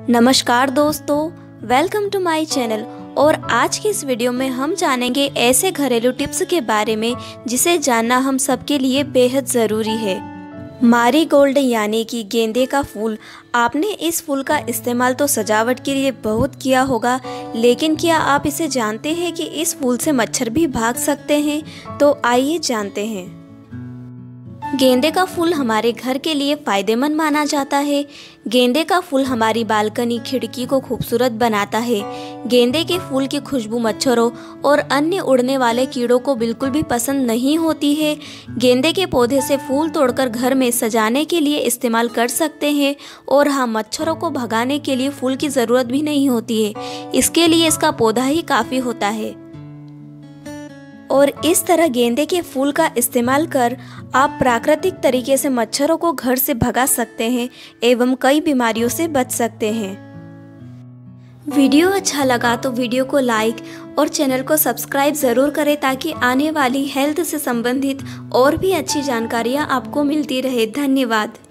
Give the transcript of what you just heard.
नमस्कार दोस्तों, welcome to my channel. और आज की इस वीडियो में हम जानेंगे ऐसे घरेलू टिप्स के बारे में जिसे जानना हम सबके लिए बेहद ज़रूरी है। मारीगोल्ड यानी कि गेंदे का फूल। आपने इस फूल का इस्तेमाल तो सजावट के लिए बहुत किया होगा, लेकिन क्या आप इसे जानते हैं कि इस फूल से मच्छर भी भाग सकते हैं? तो आइए जानते हैं। गेंदे का फूल हमारे घर के लिए फायदेमंद माना जाता है। गेंदे का फूल हमारी बालकनी खिड़की को खूबसूरत बनाता है। गेंदे के फूल की खुशबू मच्छरों और अन्य उड़ने वाले कीड़ों को बिल्कुल भी पसंद नहीं होती है। गेंदे के पौधे से फूल तोड़कर घर में सजाने के लिए इस्तेमाल कर सकते हैं। और हाँ, मच्छरों को भगाने के लिए फूल की ज़रूरत भी नहीं होती है, इसके लिए इसका पौधा ही काफ़ी होता है। और इस तरह गेंदे के फूल का इस्तेमाल कर आप प्राकृतिक तरीके से मच्छरों को घर से भगा सकते हैं एवं कई बीमारियों से बच सकते हैं। वीडियो अच्छा लगा तो वीडियो को लाइक और चैनल को सब्सक्राइब ज़रूर करें ताकि आने वाली हेल्थ से संबंधित और भी अच्छी जानकारियाँ आपको मिलती रहे। धन्यवाद।